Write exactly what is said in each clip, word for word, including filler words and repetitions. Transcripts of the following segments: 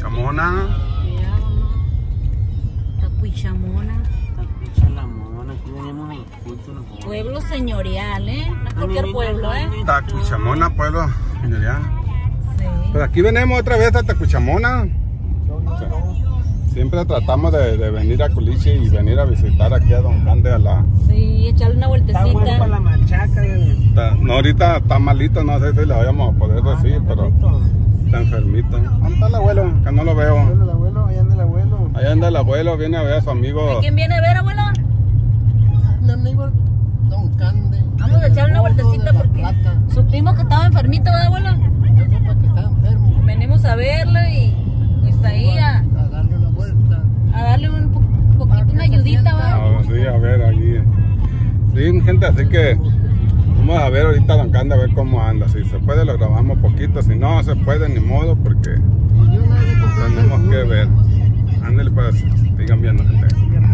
Tacuichamona. Mira, mamá. Tacuichamona. Tacuichamona, aquí venimos al culto. Pueblo señorial, ¿eh? No es cualquier pueblo, ¿eh? Tacuichamona, pueblo señorial. Sí. Pero aquí venimos otra vez a Tacuichamona. Siempre tratamos de, de venir a Culichi y venir a visitar aquí a Don Cande a la... Sí, echarle una Está bueno para la vueltecita. machaca. Está- no, ahorita está malito, no sé si le vayamos a poder decir, pero está enfermito. ¿Dónde está el abuelo? Que no lo veo. El abuelo, allá anda el abuelo. Allá anda el abuelo, viene a ver a su amigo. ¿Quién viene a ver, abuelo? Mi amigo Don Cande. Vamos a echarle una vueltecita porque supimos que estaba enfermito, ¿verdad, abuelo? Yo supe que está enfermo. Venimos a verlo y pues ahí a, A darle una vuelta. a darle un po- poquito, una ayudita, ¿va? Ah, sí, a ver allí. Sí, gente, así que vamos a ver ahorita a Don Cande a ver cómo anda. Si se puede lo grabamos poquito, si no se puede ni modo porque tenemos que ver. Ándale pues, sigan viendo, gente.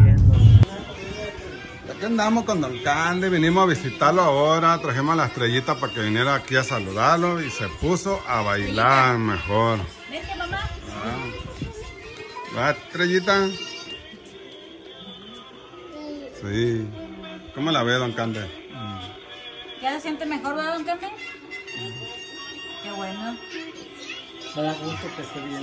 Aquí andamos con Don Cande, vinimos a visitarlo ahora, trajimos a la estrellita para que viniera aquí a saludarlo y se puso a bailar mejor. Vente, mamá. ¿Va, estrellita? Sí. ¿Cómo la ve, Don Cande? ¿Ya se siente mejor, verdad, don Cande? Qué bueno. Me da gusto que esté bien.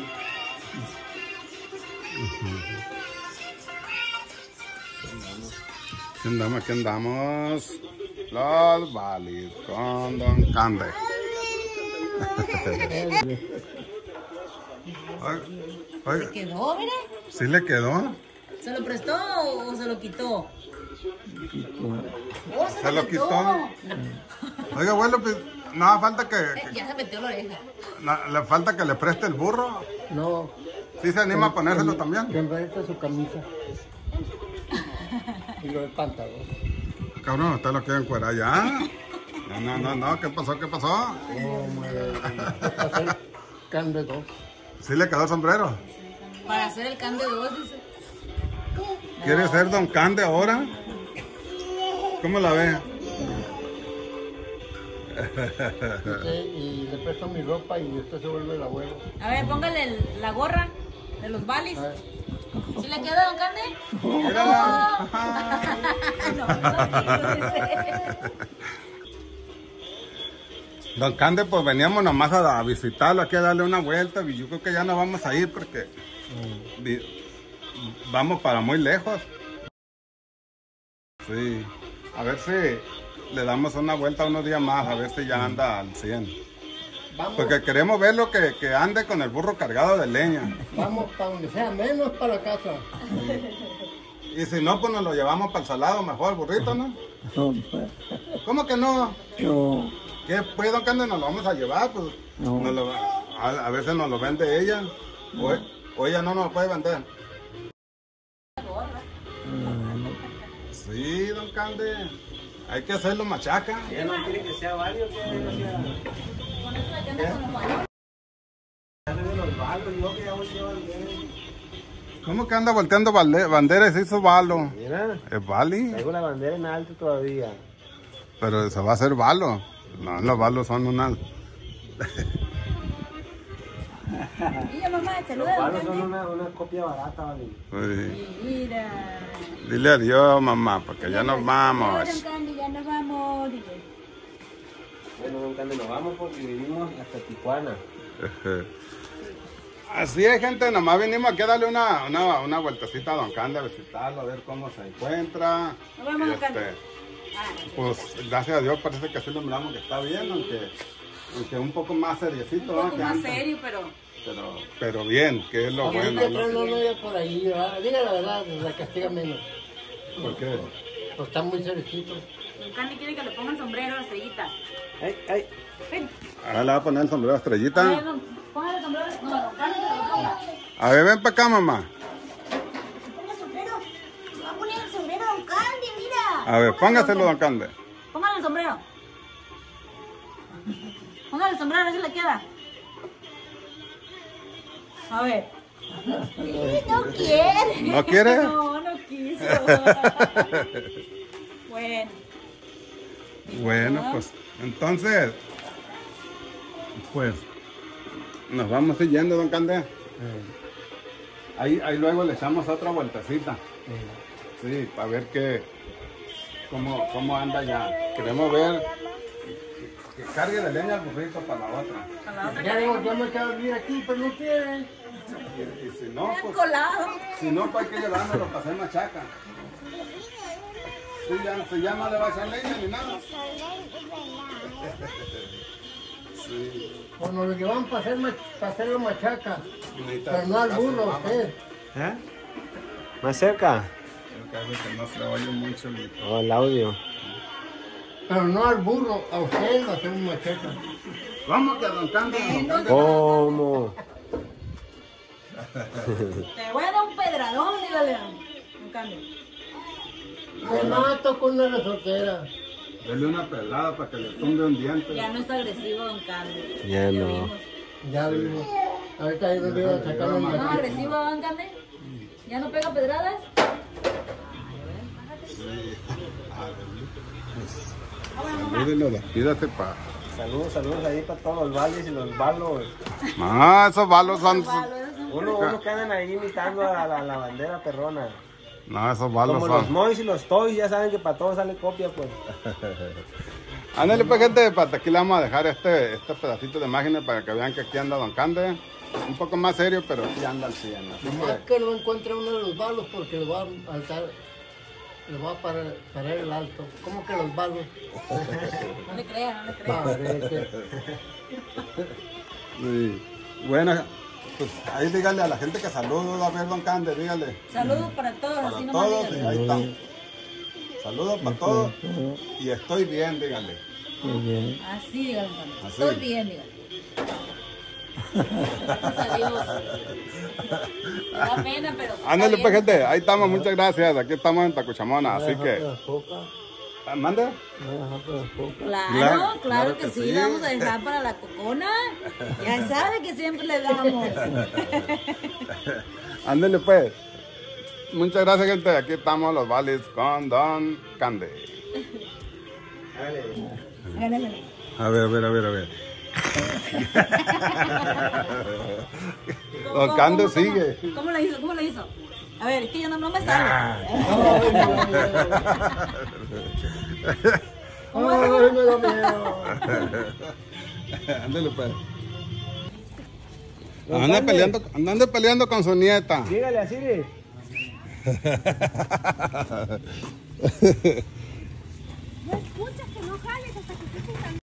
Aquí andamos, aquí andamos. Los Valis con Don Cande. Oiga, oiga, ¿Quedó, mire? ¿sí le quedó? ¿Se lo prestó o se lo quitó? Oh, Se lo quitó. Oiga, abuelo, pues, no falta que, Eh, que- ya se metió la oreja. no, le falta que le preste el burro. No, ¿Sí se anima a ponérselo también? que enrede su camisa. Y lo del pantalón. Cabrón, usted lo quiere encuerar ya. No, no, no, no, ¿qué pasó? ¿Qué pasó? Como el hacer Cande dos. ¿Sí le quedó el sombrero? Para hacer el Cande dos, dice. ¿Quiere ser Don Cande ahora? ¿Cómo la ve? Y le presto mi ropa y usted se vuelve el abuelo. A ver, póngale el- la gorra de los Valis. A ver. ¿Sí le queda, don Cande? Mírala. No, no, dice. Don Cande, pues veníamos nomás a, a visitarlo, aquí a darle una vuelta y yo creo que ya nos vamos a ir porque vi- vamos para muy lejos. Sí, a ver si le damos una vuelta unos días más, a ver si ya anda al cien. Vamos, Porque queremos verlo que, que ande con el burro cargado de leña. vamos para donde sea, menos para la casa. Y si no, pues nos lo llevamos para el salado mejor, burrito, ¿no? No, pues, ¿Cómo que no? no, ¿Qué? Pues, Don Cande, nos lo vamos a llevar, pues. No. Nos lo- a, a veces nos lo vende ella. O, o ella no nos lo puede vender. Sí, Don Cande. Hay que hacerlo machaca. ¿ya no quiere que sea varios? Que no sea... Con eso de que anda con los Valis. de los balos, yo que ya voy a llevar bien. ¿Cómo que anda volteando balde- banderas y hizo balo? Mira, Es Bali, traigo la bandera en alto todavía. pero se va a hacer balo. No, los balos son una... Mira, mamá, Los saluda, don balos son Cande. una, una copia barata, ¿vale? Sí. Mira. Dile adiós, mamá, porque ya nos No, vamos. don Cande, ya nos vamos. Dice. Bueno, don Cande, nos vamos porque vivimos hasta Tijuana. Así es, gente, nomás vinimos aquí a darle una, una, una vueltecita a Don Cande, a visitarlo, a ver cómo se encuentra. Nos vemos, Y, don Cande. este, pues gracias a Dios parece que sí lo miramos que está bien, aunque, aunque un poco más seriecito, Un ¿no? poco que más antes. serio, pero... Pero, pero bien, que es lo Ahorita bueno, trae ¿no? una novia por ahí, ¿verdad? Diga la verdad, la castiga menos. ¿Por qué? Pues está muy seriecito. Don Cande quiere que le ponga el sombrero a la estrellita. Ay, ay. Ven. Ahora le va a poner el sombrero a A ver, Estrellita. don, póngale el sombrero. No, don Cande que lo ponga. A ver, ven para acá, mamá. Ponga el sombrero. Le va a poner el sombrero a don Cande, mira. A ver, póngaselo, Don Cande. Póngale el sombrero. Póngale el sombrero, a ver si le queda. A ver. No quiere. ¿No quiere? No, no quiso. Bueno. Bueno, pues entonces, pues nos vamos a ir yendo, Don Cande. Ahí, ahí luego le echamos otra vueltecita. Sí, para ver qué, cómo, cómo anda ya. Queremos ver que, que cargue de leña al burrito para la otra. Para la otra Ya, cadena. ya me quedo vivir aquí, pero no quiere. Y, y si no, Bien pues, colado. si no, pues hay que llevárnoslo para hacer machaca. Sí, ya, si ya no le va a echar leña ni nada. Sí. O nos lo llevan para hacer, ma- para hacer la machaca. Necesita Pero no al casi burro, mamá. usted. ¿Eh? Más cerca. Creo que que no se oye mucho el... Oh, el audio. Pero no al burro, a usted va a hacer una machaca. Vamos que don Cándido, don Cándido. ¿Cómo? Te voy a dar un pedradón, dígale. Un cambio. Me mato con una resortera. Dele una pelada para que le tumbe un diente. Ya no es agresivo, don Cambio. Ya no. vimos. Ya vimos. Ahorita ahí nos iba a sacar un ¿No es machaca. agresivo, don Cambio? ¿Ya no pega pedradas? Salúdelo, despídate pa. Saludos, saludos ahí para todos los valles y los balos. Ah, esos balos son... Uno, uno que andan ahí imitando a la, la bandera perrona. No, esos balos Como los son... mois y los toys, ya saben que para todos sale copia, pues. Ándale pues gente, para aquí le vamos a dejar este, este pedacito de imágenes para que vean que aquí anda don Cande. Un poco más serio, pero aquí anda al cien. Así Nomás que... que no encuentre uno de los balos porque le va a alzar, le va a parar, parar el alto. ¿Cómo que los balos? No le creas, no le creas. Parece. Sí. Bueno, pues ahí dígale a la gente que saludos a ver don Cande, dígale. Saludos para todos, Para así nomás todos, y dígale. ahí estamos. Saludos para todos. Y estoy bien, dígale. Así, dígale, don Cambio. Así. Estoy bien, dígale. Gracias a Dios. Me da pena, pero. está Ándale bien. pues gente, ahí estamos, muchas gracias. Aquí estamos en Tacuchamona, así que... Ah, ¿mande? Claro, Claro, claro, claro que, que sí, sí. le vamos a dejar para la cocona. Ya sabe que siempre le damos. Ándale pues. Muchas gracias gente, aquí estamos los vales con don Cande. Háganle. A ver, a ver, a ver, a ver. Don Cande ¿Cómo, sigue. ¿Cómo, ¿Cómo le hizo? ¿Cómo le hizo? A ver, es que ya no, no me sale. ¿Cómo es? Ay, me da miedo. Ándale pues. Anda peleando, anda peleando con su nieta. Dígale así,